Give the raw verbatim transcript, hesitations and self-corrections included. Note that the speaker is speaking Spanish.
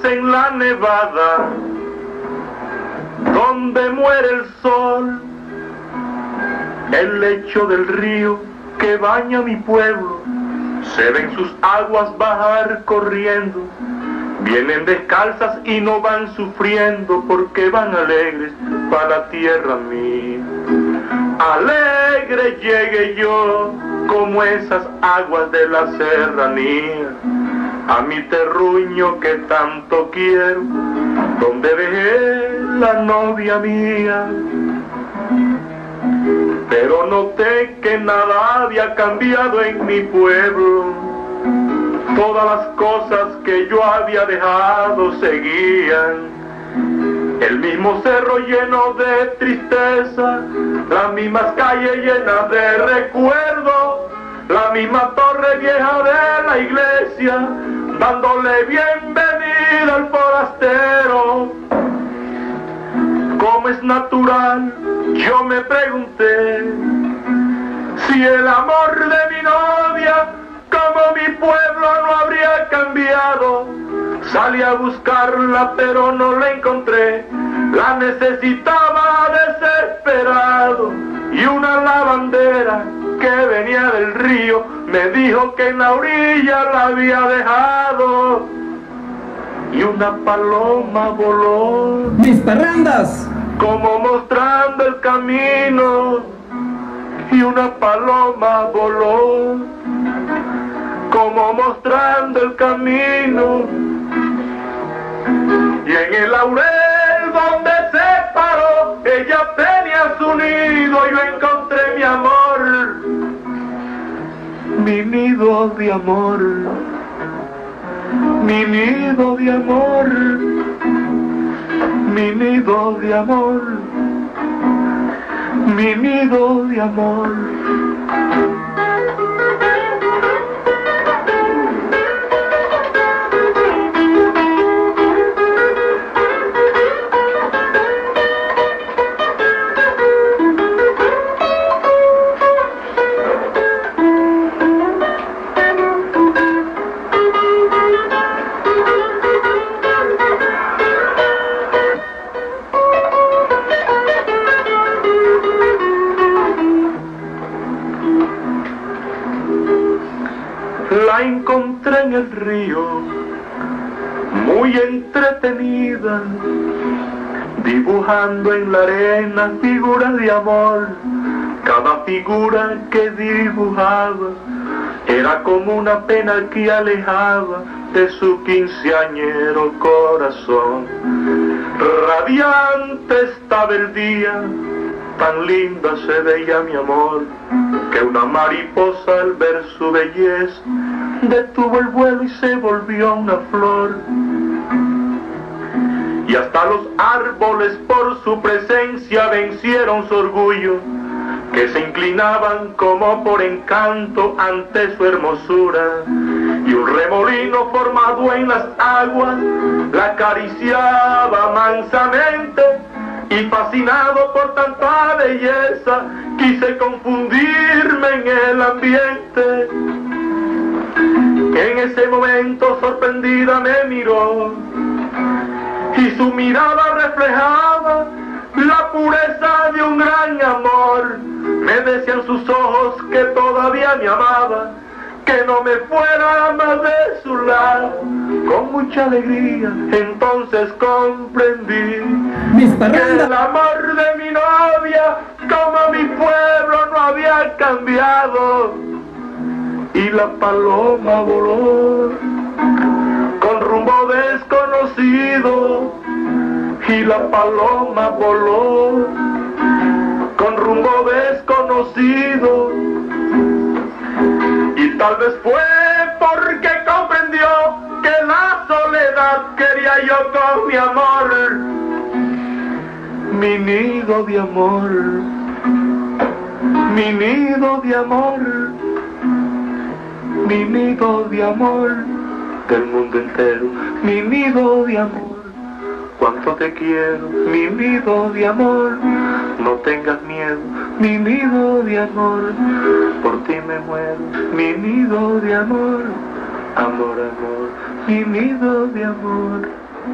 en la nevada, donde muere el sol, el lecho del río que baña mi pueblo, se ven sus aguas bajar corriendo. Vienen descalzas y no van sufriendo, porque van alegres para la tierra mía. Alegre llegué yo, como esas aguas de la serranía, a mi terruño que tanto quiero, donde dejé la novia mía. Pero noté que nada había cambiado en mi pueblo. Todas las cosas que yo había dejado seguían. El mismo cerro lleno de tristeza, las mismas calles llenas de recuerdos, la misma torre vieja de la iglesia, dándole bienvenida al forastero. Como es natural, yo me pregunté si el amor de mi novia, como mi pueblo, no habría cambiado. Salí a buscarla pero no la encontré, la necesitaba desesperado. Y una lavandera que venía del río me dijo que en la orilla la había dejado. Y una paloma voló, ¡mis parrandas!, como mostrando el camino. Y una paloma voló, como mostrando el camino. Y en el laurel donde se paró, ella tenía su nido. Yo encontré mi amor, mi nido de amor, mi nido de amor, mi nido de amor, mi nido de amor. La encontré en el río, muy entretenida, dibujando en la arena figuras de amor. Cada figura que dibujaba era como una pena que alejaba de su quinceañero corazón. Radiante estaba el día, tan linda se veía mi amor, que una mariposa al ver su belleza detuvo el vuelo y se volvió una flor. Y hasta los árboles por su presencia vencieron su orgullo, que se inclinaban como por encanto ante su hermosura. Y un remolino formado en las aguas la acariciaba mansamente, y fascinado por tanta belleza quise confundirme en el ambiente. En ese momento sorprendida me miró, y su mirada reflejaba la pureza de un gran amor. Me decían sus ojos que todavía me amaba, que no me fuera más de su lado. Con mucha alegría entonces comprendí que el amor de mi novia, como mi pueblo, no había cambiado. Y la paloma voló con rumbo desconocido, y la paloma voló con rumbo desconocido. Y tal vez fue porque comprendió que la soledad quería yo con mi amor, mi nido de amor, mi nido de amor, mi nido de amor del mundo entero, mi nido de amor. Cuánto te quiero, mi nido de amor, no tengas miedo, mi nido de amor, por ti me muero, mi nido de amor, amor, amor, mi nido de amor.